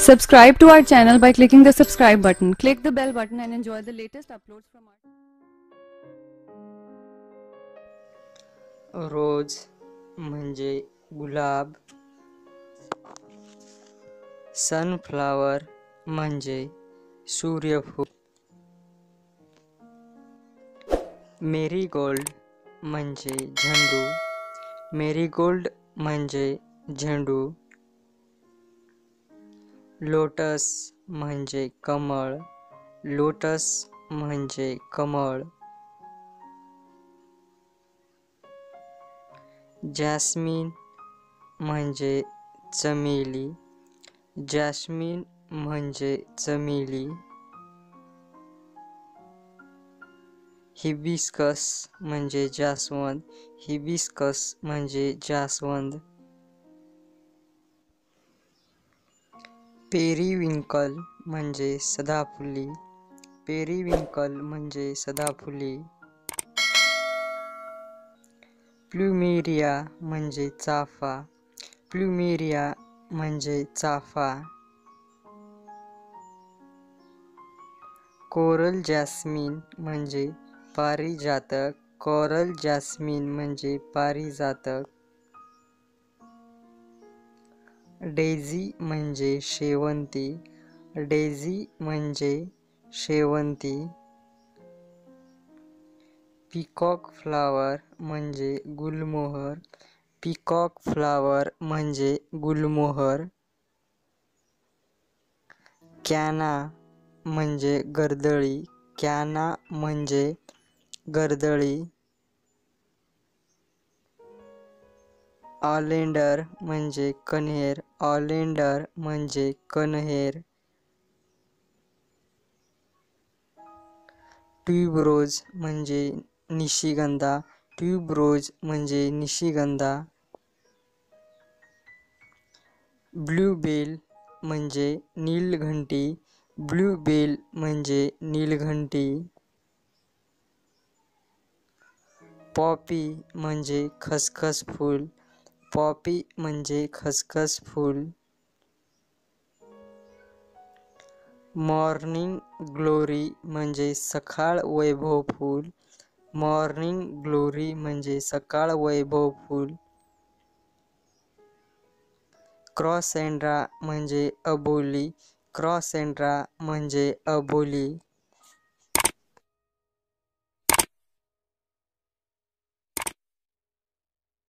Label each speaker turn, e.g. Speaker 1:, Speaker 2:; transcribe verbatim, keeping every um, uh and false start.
Speaker 1: Subscribe to our channel by clicking the subscribe button. Click the bell button and enjoy the latest uploads from our
Speaker 2: रोज म्हणजे गुलाब, sunflower म्हणजे सूर्यफूल, marigold म्हणजे झेंडू, marigold म्हणजे झेंडू, lotus म्हणजे कमळ, लोटस म्हणजे कमळ, जॅस्मिन म्हणजे चमेली, जॅस्मिन म्हणजे चमेली, हिबिस्कस म्हणजे जास्वंद, हिबिस्कस म्हणजे जास्वंद, पेरिविंकल म्हणजे सदाफुली, पेरिविंकल म्हणजे सदाफुली, प्लुमेरिया म्हणजे चाफा, प्लुमेरिया म्हणजे चाफा, कोरल जॅस्मिन म्हणजे पारिजातक, कोरल जॅस्मिन म्हणजे पारिजातक, डेझी म्हणजे शेवंती, डेझी म्हणजे शेवंती, पिकॉक फ्लावर म्हणजे गुलमोहर, पिकॉक फ्लावर म्हणजे गुलमोहर, कॅना म्हणजे गर्दळी, कॅना म्हणजे गर्दळी, ऑलेंडर म्हणजे कण्हेर, ऑलेंडर म्हणजे कण्हेर, ट्यूबरोज म्हणजे निशिगंधा, ट्यूबरोज म्हणजे निशिगंधा, ब्लूबेल म्हणजे नीलघंटी, ब्लूबेल म्हणजे नीलघंटी, पॉपी म्हणजे खसखस फूल, पॉपी म्हणजे खसखस फूल, मॉर्निंग ग्लोरी म्हणजे सकाळ वैभव फूल, मॉर्निंग ग्लोरी म्हणजे सकाळ वैभव फूल, क्रॉसेंड्रा म्हणजे अबोली, क्रॉसेंड्रा म्हणजे अबोली,